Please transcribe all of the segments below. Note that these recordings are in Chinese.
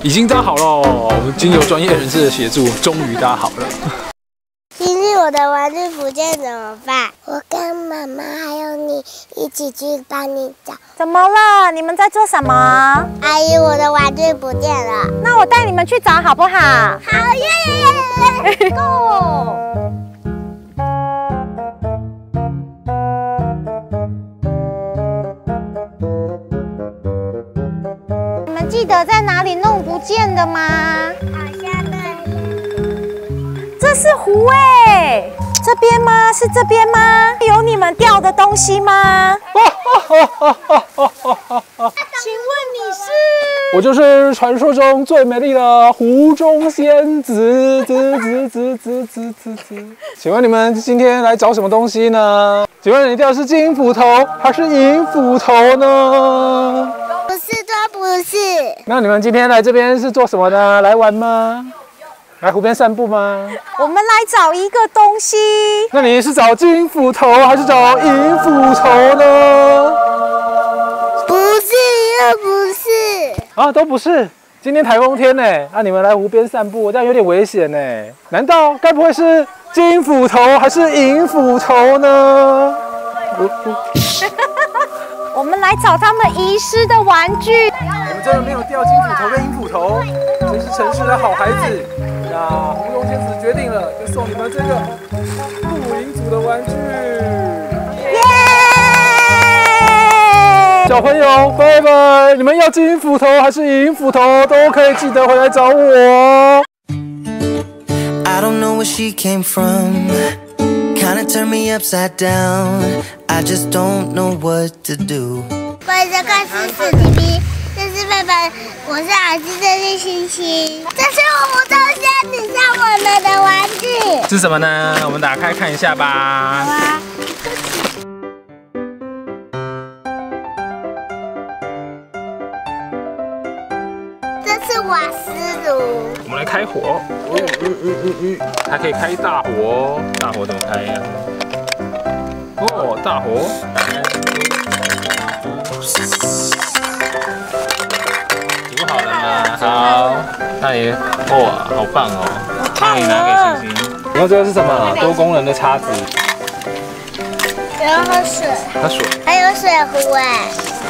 已经搭好了，我们经由专业人士的协助，终于搭好了。 今天我的玩具不见怎么办？我跟妈妈还有你一起去帮你找。 怎么了？你们在做什么？ 阿姨，我的玩具不见了。 那我带你们去找好不好？ 好耶 ！Go！ 你们记得在哪里弄不见的吗？ 好像对。 这是湖哎，这边吗？是这边吗？有你们掉的东西吗？请问你是？ 我就是传说中最美丽的湖中仙子。请问你们今天来找什么东西呢？请问你掉的是金斧头还是银斧头呢？ 不是，都不是。 那你们今天来这边是做什么呢？来玩吗？来湖边散步吗？ 我们来找一个东西。 那你是找金斧头还是找银斧头呢？ 不是，又不是。 啊，都不是。今天台风天呢，那你们来湖边散步，这样有点危险呢。难道该不会是金斧头还是银斧头呢？ 我们来找他们遗失的玩具。 我们真的没有掉金斧头跟银斧头，真是诚实的好孩子。那湖中仙子决定了，就送你们这个露营组的玩具。 耶！ 小朋友，拜拜！你们要金斧头还是银斧头，都可以记得回来找我。 I don't know where she came from. Kinda turned me upside down. I just don't know what to do. 欢迎收看《四 TV》，这是爸爸，我是儿子，这是星星，这是我们中仙子送我们的玩具。 是什么呢？我们打开看一下吧。 好啊。这是瓦斯炉。 我们来开火。还可以开大火哦。大火怎么开呀？哦，大火。煮好了吗？好，那也哇，好棒哦！那你拿给星星。然后这个是什么？多功能的叉子。 然后喝水。 喝水。 还有水壶哎。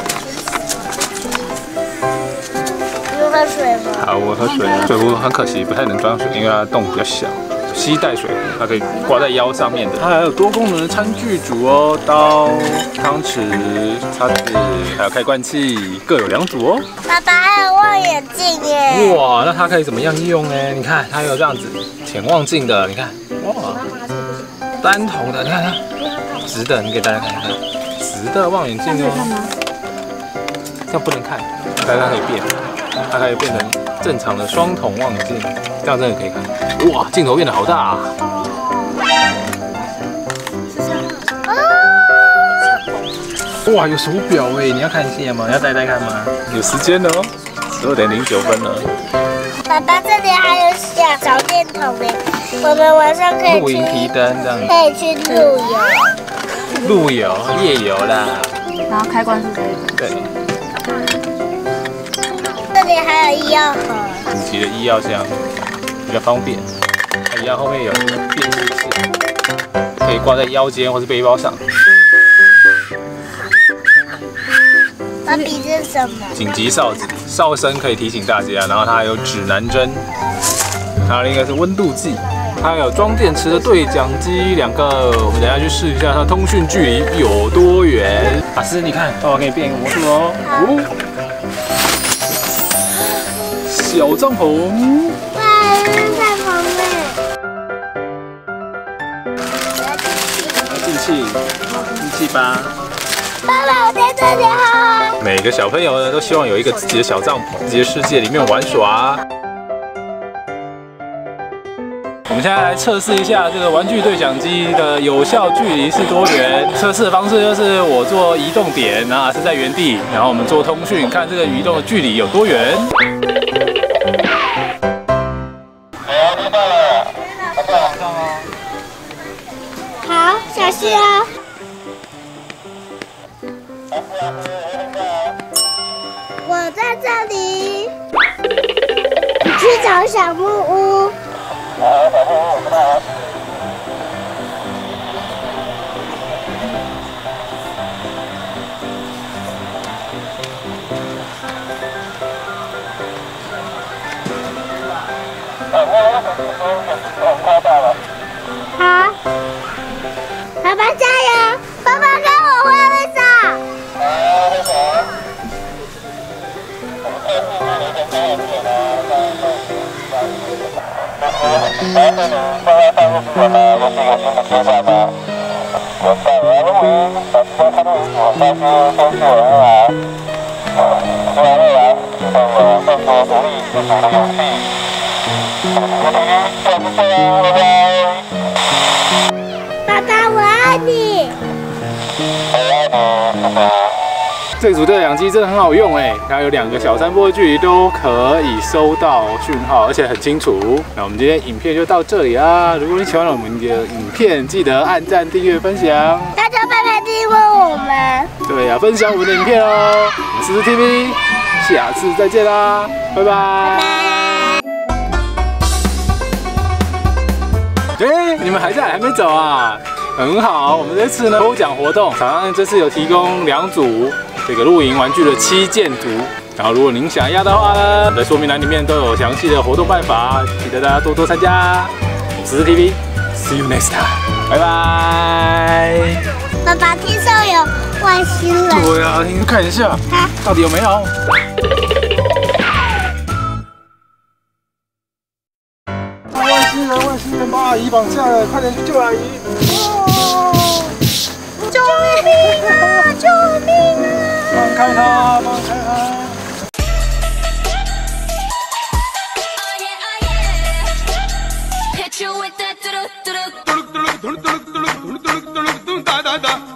你喝水吗？ 好，我喝水。水壶很可惜不太能装水，因为它洞比较小。吸带水壶，它可以挂在腰上面的。它还有多功能的餐具组哦，刀、汤匙、叉子，还有开罐器，各有2组哦。 爸爸还有望远镜耶！ 哇，那它可以怎么样用呢？你看，它有这样子潜望镜的，你看，哇，单筒的，你看它直的，你给大家看一看，直的望远镜哦。这样不能看，但它可以变，它可以变成正常的双筒望远镜，这样真的可以看。哇，镜头变得好大啊！哇，有手表哎，你要看一下吗？你要戴看吗？有时间了哦，12:09了。 爸爸，这里还有小电筒哎，我们晚上可以露营提灯这样子。 可以去露营。 路游、夜游啦。 然后开关是这个。 对。 这里还有医药盒。 紧急的医药箱，比较方便。它一样后面有电视器，可以挂在腰间或是背包上。 爸比，这是什么？ 紧急哨子，哨声可以提醒大家。然后它还有指南针，还有另一个是温度计，它有装电池的对讲机2个。我们等一下去试一下它通讯距离有多远。法师，你看，爸爸给你变一个魔术哦。小帐篷。 哇，帐篷呢？ 进气吧。 爸爸，我在这里哈。 每个小朋友呢都希望有一个自己的小帐篷，自己的世界里面玩耍。我们现在来测试一下这个玩具对讲机的有效距离是多远。测试的方式就是我做移动点，然后是在原地，然后我们做通讯，看这个移动的距离有多远。 好，小心哦。我在这里。 找小木屋。好，爸爸加油！爸爸跟我挥挥手。爸爸，我爱你。 这组对讲机真的很好用哎，它有2个小山坡的距离都可以收到讯号，而且很清楚。那我们今天影片就到这里啦。如果你喜欢我们的影片，记得按赞、订阅、分享。 大家拜拜，订阅我们。 对呀，分享我们的影片哦。我们思思 TV， 下次再见啦，拜拜。 拜拜。 哎，你们还在，还没走啊？很好，我们这次呢抽奖活动，厂商这次有提供2组这个露营玩具的7件图。然后如果您想要的话呢，在说明栏里面都有详细的活动办法，记得大家多多参加。思思 TV，See you next time， 拜拜。 爸爸，听说有外星人。 对啊，你看一下，到底有没有？外星人把阿姨绑架了，快点去救阿姨！哦， 救命啊！救命啊！ 放开他，放开他！Hit you with that